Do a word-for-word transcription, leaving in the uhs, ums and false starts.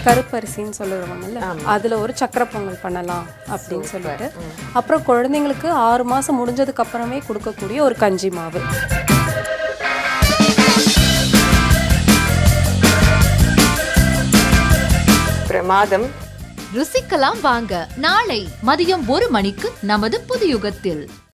கருப்பரிசின்னு சொல்லுவாங்கல்ல, அதில் ஒரு சக்கரை பொங்கல் பண்ணலாம் அப்படின்னு சொல்லிட்டு. அப்புறம் குழந்தைங்களுக்கு ஆறு மாதம் முடிஞ்சதுக்கு அப்புறமே கொடுக்கக்கூடிய ஒரு கஞ்சி மாவு. பிரமாதம். ருசிக்கலாம் வாங்க. நாளை மதியம் ஒரு மணிக்கு நமது புதுயுகத்தில்.